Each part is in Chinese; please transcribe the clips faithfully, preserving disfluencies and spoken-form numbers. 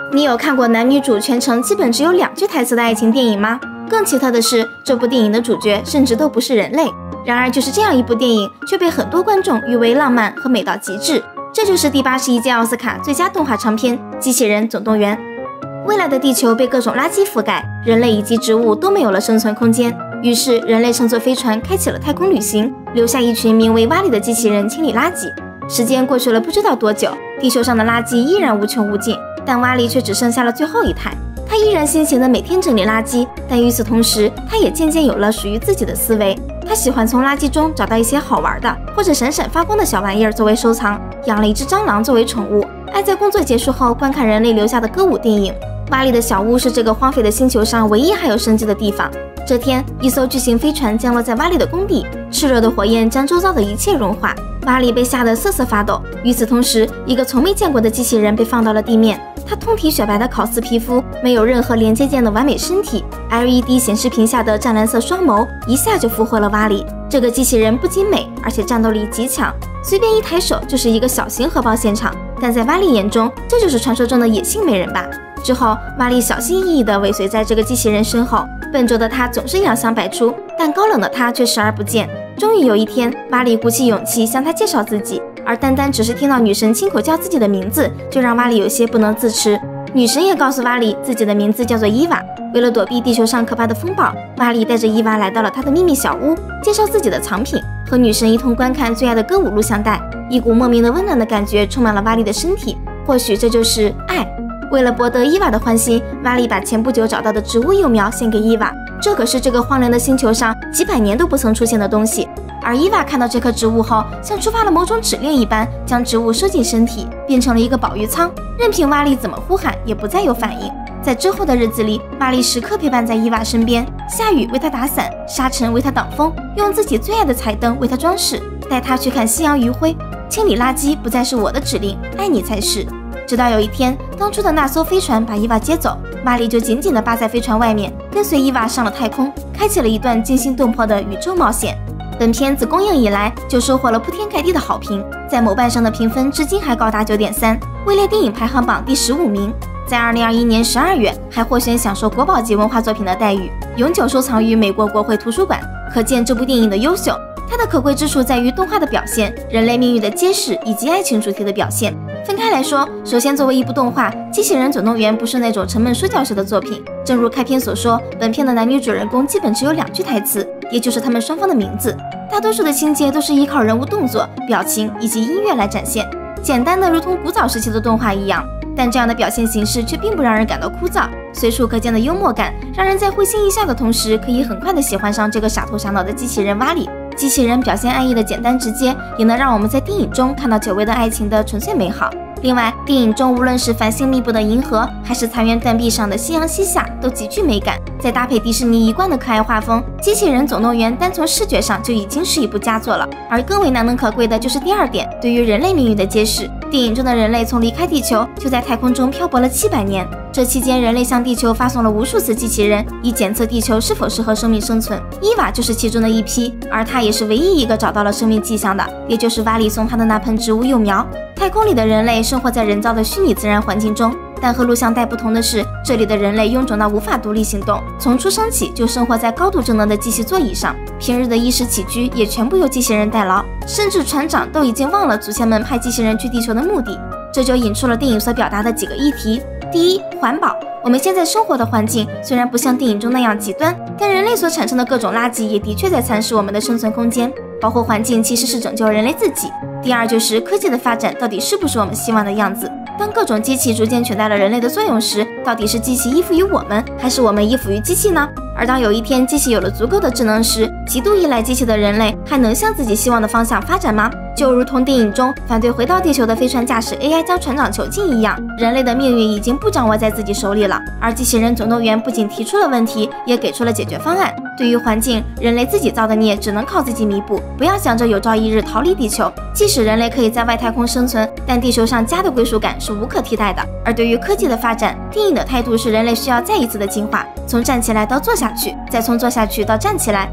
你有看过男女主全程基本只有两句台词的爱情电影吗？更奇特的是，这部电影的主角甚至都不是人类。然而，就是这样一部电影，却被很多观众誉为浪漫和美到极致。这就是第八十一届奥斯卡最佳动画长片《机器人总动员》。未来的地球被各种垃圾覆盖，人类以及植物都没有了生存空间。于是，人类乘坐飞船开启了太空旅行，留下一群名为瓦里的机器人清理垃圾。时间过去了不知道多久，地球上的垃圾依然无穷无尽，但瓦里却只剩下了最后一台。他依然辛勤地每天整理垃圾，但与此同时，他也渐渐有了属于自己的思维。他喜欢从垃圾中找到一些好玩的或者闪闪发光的小玩意儿作为收藏，养了一只蟑螂作为宠物，爱在工作结束后观看人类留下的歌舞电影。瓦里的小屋是这个荒废的星球上唯一还有生机的地方。这天，一艘巨型飞船降落在瓦里的工地，炽热的火焰将周遭的一切融化。瓦里被吓得瑟瑟发抖。与此同时，一个从没见过的机器人被放到了地面。他通体雪白的烤丝皮肤，没有任何连接件的完美身体 ，L E D 显示屏下的湛蓝色双眸一下就俘获了瓦里。这个机器人不仅美，而且战斗力极强，随便一抬手就是一个小型核爆现场。但在瓦里眼中，这就是传说中的野性美人吧。之后，瓦里小心翼翼地尾随在这个机器人身后，笨拙的他总是洋相百出，但高冷的他却视而不见。终于有一天，瓦里鼓起勇气向他介绍自己，而单单只是听到女神亲口叫自己的名字，就让瓦里有些不能自持。女神也告诉瓦里，自己的名字叫做伊娃。为了躲避地球上可怕的风暴，瓦里带着伊娃来到了她的秘密小屋，介绍自己的藏品，和女神一同观看最爱的歌舞录像带。一股莫名的温暖的感觉充满了瓦里的身体，或许这就是爱。为了博得伊娃的欢心，瓦里把前不久找到的植物幼苗献给伊娃，这可是这个荒凉的星球上几百年都不曾出现的东西。而伊娃看到这棵植物后，像触发了某种指令一般，将植物收进身体，变成了一个保育舱，任凭瓦里怎么呼喊，也不再有反应。在之后的日子里，瓦里时刻陪伴在伊娃身边，下雨为她打伞，沙尘为她挡风，用自己最爱的彩灯为她装饰，带她去看夕阳余晖。清理垃圾不再是我的指令，爱你才是。直到有一天，当初的那艘飞船把伊娃接走，瓦里就紧紧地扒在飞船外面，跟随伊娃上了太空，开启了一段惊心动魄的宇宙冒险。本片自公映以来就收获了铺天盖地的好评，在某瓣上的评分至今还高达 九点三， 位列电影排行榜第十五名。在二零二一年十二月还获选享受国宝级文化作品的待遇，永久收藏于美国国会图书馆，可见这部电影的优秀。它的可贵之处在于动画的表现、人类命运的揭示以及爱情主题的表现。分开来说，首先作为一部动画，《机器人总动员》不是那种沉闷说教式的作品。正如开篇所说，本片的男女主人公基本只有两句台词，也就是他们双方的名字。大多数的情节都是依靠人物动作、表情以及音乐来展现，简单的如同古早时期的动画一样。但这样的表现形式却并不让人感到枯燥，随处可见的幽默感，让人在会心一笑的同时，可以很快的喜欢上这个傻头傻脑的机器人瓦里。机器人表现爱意的简单直接，也能让我们在电影中看到久违的爱情的纯粹美好。另外，电影中无论是繁星密布的银河，还是残垣断壁上的夕阳西下，都极具美感。再搭配迪士尼一贯的可爱画风，《机器人总动员》单从视觉上就已经是一部佳作了。而更为难能可贵的就是第二点，对于人类命运的揭示。电影中的人类从离开地球就在太空中漂泊了七百年，这期间人类向地球发送了无数次机器人，以检测地球是否适合生命生存。伊娃就是其中的一批，而她也是唯一一个找到了生命迹象的，也就是瓦里送她的那盆植物幼苗。太空里的人类生活在人造的虚拟自然环境中，但和录像带不同的是，这里的人类臃肿到无法独立行动，从出生起就生活在高度智能的机器座椅上，平日的衣食起居也全部由机器人代劳，甚至船长都已经忘了祖先们派机器人去地球的目的。这就引出了电影所表达的几个议题。第一，环保。我们现在生活的环境虽然不像电影中那样极端，但人类所产生的各种垃圾也的确在蚕食我们的生存空间。保护环境其实是拯救人类自己。第二，就是科技的发展到底是不是我们希望的样子？当各种机器逐渐取代了人类的作用时，到底是机器依附于我们，还是我们依附于机器呢？而当有一天机器有了足够的智能时，极度依赖机器的人类还能向自己希望的方向发展吗？就如同电影中反对回到地球的飞船驾驶 A I 将船长囚禁一样，人类的命运已经不掌握在自己手里了。而机器人总动员不仅提出了问题，也给出了解决方案。对于环境，人类自己造的孽只能靠自己弥补，不要想着有朝一日逃离地球。即使人类可以在外太空生存，但地球上家的归属感是无可替代的。而对于科技的发展，电影的态度是人类需要再一次的进化，从站起来到坐下去，再从坐下去到站起来。机器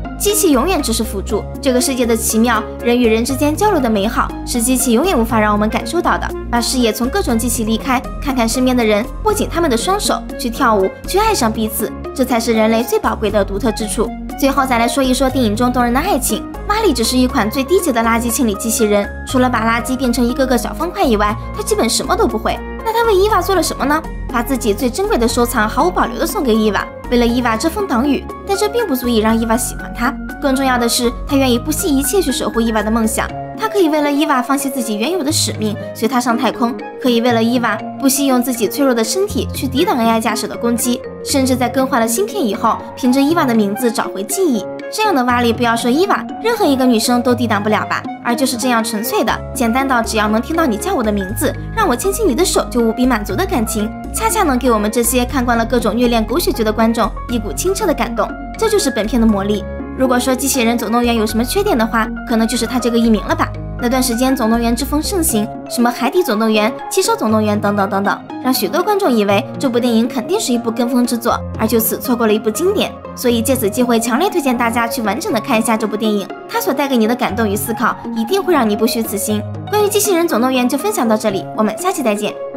器永远只是辅助。这个世界的奇妙，人与人之间交流的美好，是机器永远无法让我们感受到的。把视野从各种机器离开，看看身边的人，握紧他们的双手，去跳舞，去爱上彼此，这才是人类最宝贵的独特之处。最后再来说一说电影中动人的爱情。玛丽只是一款最低级的垃圾清理机器人，除了把垃圾变成一个个小方块以外，她基本什么都不会。那她为伊娃做了什么呢？把自己最珍贵的收藏毫无保留地送给伊娃，为了伊娃遮风挡雨。但这并不足以让伊娃喜欢她。更重要的是，她愿意不惜一切去守护伊娃的梦想。她可以为了伊娃放弃自己原有的使命，随她上太空；可以为了伊娃不惜用自己脆弱的身体去抵挡 A I 驾驶的攻击，甚至在更换了芯片以后，凭着伊娃的名字找回记忆。这样的挖力，不要说伊娃，任何一个女生都抵挡不了吧？而就是这样纯粹的、简单到只要能听到你叫我的名字，让我牵起你的手就无比满足的感情，恰恰能给我们这些看惯了各种虐恋狗血剧的观众一股清澈的感动。这就是本片的魔力。如果说机器人总动员有什么缺点的话，可能就是它这个译名了吧。那段时间总动员之风盛行，什么海底总动员、骑手总动员等等等等，让许多观众以为这部电影肯定是一部跟风之作，而就此错过了一部经典。所以借此机会强烈推荐大家去完整的看一下这部电影，它所带给你的感动与思考一定会让你不虚此行。关于机器人总动员就分享到这里，我们下期再见。